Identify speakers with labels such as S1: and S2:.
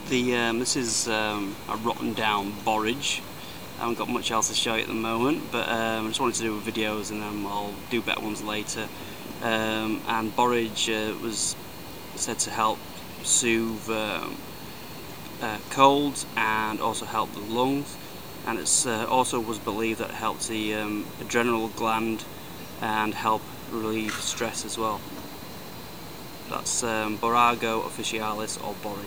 S1: This is a rotten down borage. I haven't got much else to show you at the moment, but I just wanted to do videos and then I'll do better ones later. And borage was said to help soothe colds and also help the lungs, and it's also was believed that it helps the adrenal gland and help relieve stress as well. That's Borrage officinalis or Borrage.